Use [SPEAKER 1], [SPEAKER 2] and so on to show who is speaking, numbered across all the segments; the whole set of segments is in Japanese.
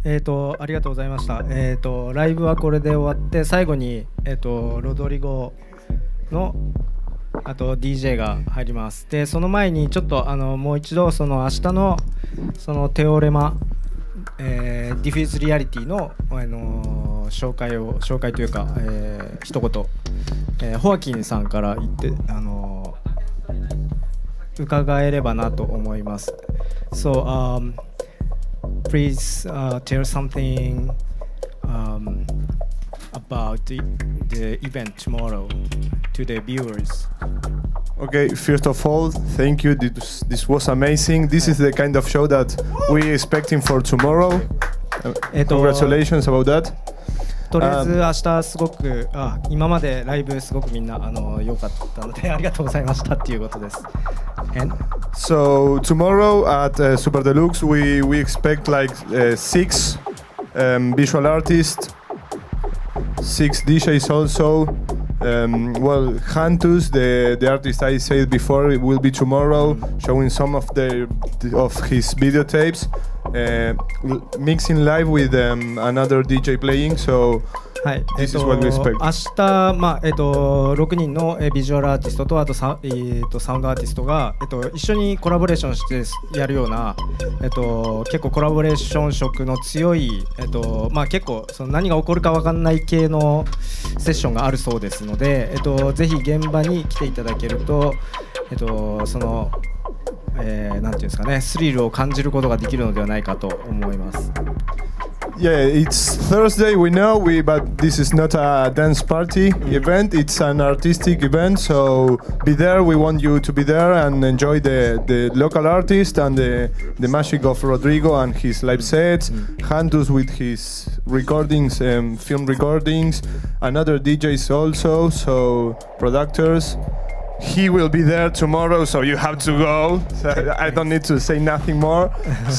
[SPEAKER 1] ありがとうございました。ライブはこれで終わって、最後に、ロドリゴのあと DJ が入ります。で、その前にちょっともう一度その明日のそのテオレマ、ディフューズリアリティの、紹介というか、一言、ホアキンさんから言って伺えればなと思います。So, please tell something about the event tomorrow to the viewers.
[SPEAKER 2] Okay, first of all, thank you. This was amazing. This is the kind of show that we're expecting for tomorrow. Congratulations about that.
[SPEAKER 1] とりあえず明日すごく今までライブすごくみんな良かったのでありがとうございましたっていうことです。And
[SPEAKER 2] so tomorrow at Super Deluxe we expect like 6 visual artists, 6 DJs also. Well, Hantus, the artist I said before, it will be tomorrow, showing some of his videotapes, mixing live with another DJ playing. So this is what we expect.
[SPEAKER 1] 明日、6人のビジュアルアーティストとあとサウンドアーティストが、一緒にコラボレーションしてやるような、結構コラボレーション色の強い、結構その何が起こるか分かんない系のセッションがあるそうですので、ぜひ現場に来ていただけると、そのなんていうんですかね、スリルを感じることができるのではないかと思います。
[SPEAKER 2] Yeah, it's Thursday, we know, but this is not a dance party event, it's an artistic event, so be there, we want you to be there and enjoy the local artist and the magic of Rodrigo and his live sets, Hantus with his recordings, film recordings, and other DJs also, so producers. He will be there tomorrow, so you have to go. So I don't need to say nothing more.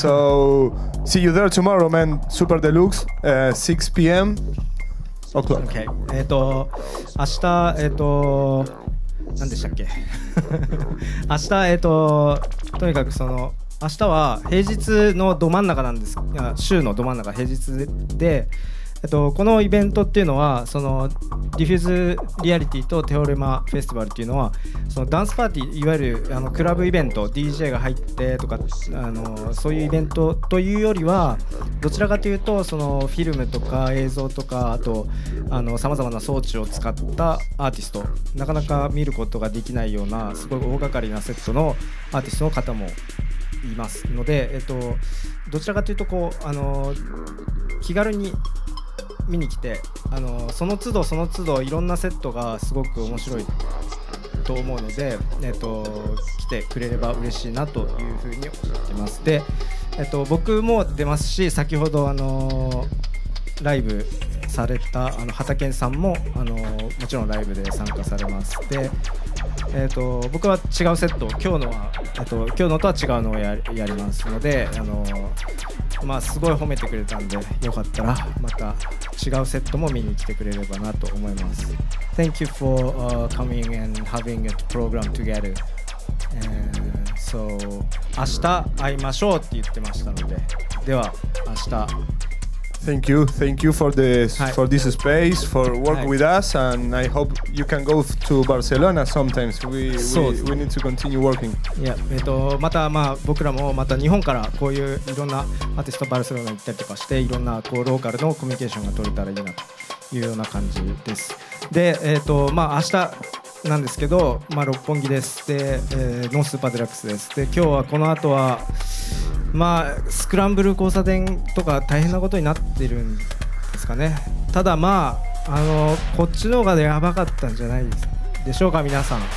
[SPEAKER 2] So see you there tomorrow, man. Super Deluxe, 6 p.m. o'clock.
[SPEAKER 1] Okay. 明日何でしたっけ？明日とにかくその明日は平日のど真ん中なんです。週のど真ん中平日で。このイベントっていうのはそのディフューズリアリティとテオレマフェスティバルっていうのはそのダンスパーティーいわゆるクラブイベント DJ が入ってとかそういうイベントというよりはどちらかというとそのフィルムとか映像とかあとさまざまな装置を使ったアーティストなかなか見ることができないようなすごい大掛かりなセットのアーティストの方もいますので、どちらかというとこう気軽に見に来てその都度その都度いろんなセットがすごく面白いと思うので、来てくれれば嬉しいなというふうに思ってます。で、僕も出ますし先ほどライブされた畑さんももちろんライブで参加されます。で、僕は違うセット今日のとは違うのをやりますのですごい褒めてくれたんでよかったらまた違うセットも見に来てくれればなと思います。Thank you for coming and having a program together. So 明日会いましょうって言ってましたので、では明日。
[SPEAKER 2] Thank you for this space, for work with us, and I hope you can go to Barcelona sometimes. We need to continue working.
[SPEAKER 1] いや、また僕らもまた日本からこういういろんなアーティストバルセロナに行ったりとかしていろんなこうローカルのコミュニケーションが取れたらいいなというような感じです。で、明日なんですけど、六本木です。で、ノースーパーデラックスです。で、今日はこの後はスクランブル交差点とか大変なことになってるんですかね。ただこっちの方がやばかったんじゃないでしょうか皆さん。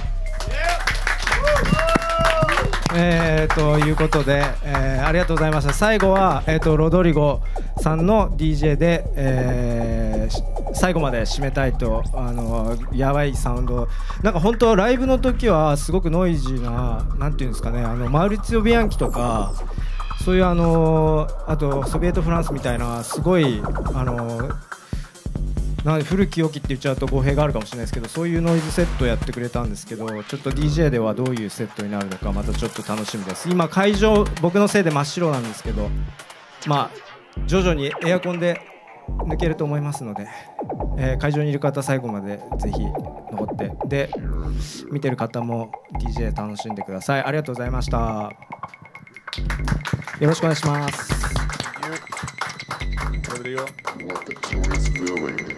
[SPEAKER 1] ということで、ありがとうございました。最後は、ロドリゴさんの DJ で、最後まで締めたいとやばいサウンドなんか本当ライブの時はすごくノイジーななんていうんですかねマウリツィオ・ビアンキとかそういうあとソビエト・フランスみたいなすごい古き良きって言っちゃうと語弊があるかもしれないですけどそういうノイズセットやってくれたんですけどちょっと DJ ではどういうセットになるのかまたちょっと楽しみです。今会場僕のせいで真っ白なんですけど徐々にエアコンで抜けると思いますので、会場にいる方最後までぜひ残ってで見てる方も DJ 楽しんでください。ありがとうございました。よろしくお願いします。
[SPEAKER 2] Rodrigo.
[SPEAKER 3] What the toy is doing.